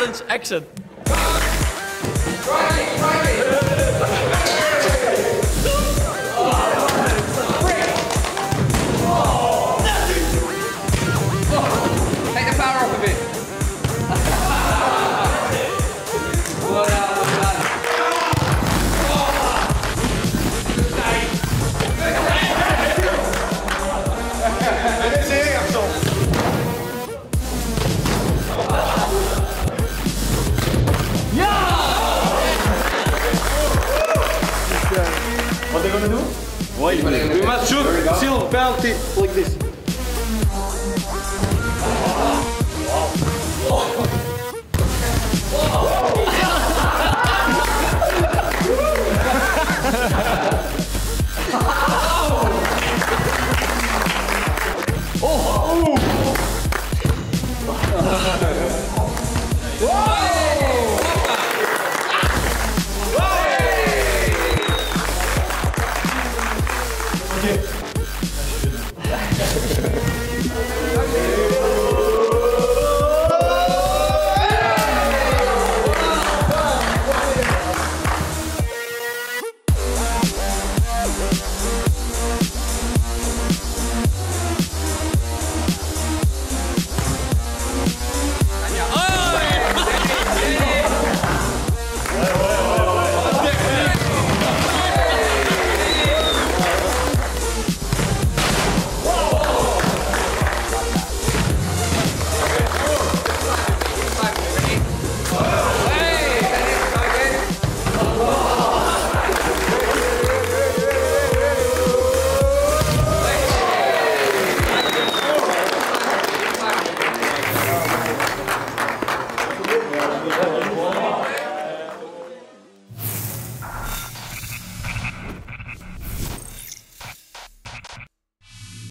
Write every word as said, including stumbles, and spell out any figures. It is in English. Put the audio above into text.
challenge action. Take the power off of it. Well done, well done. What are you gonna do? Wait, we must shoot silver penalty like this.